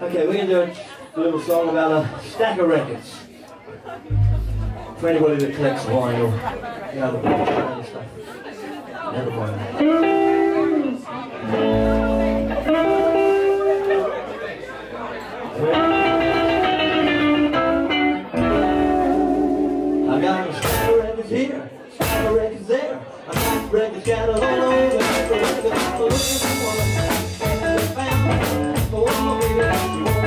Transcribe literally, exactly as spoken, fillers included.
Okay, we're going to do a little song about a stack of records. For anybody that collects vinyl, you know, the kind of stuff. Never mind. I got a stack of records here, a stack of records there. I got records scattered all over, records I'm looking for one. Found, oh, baby,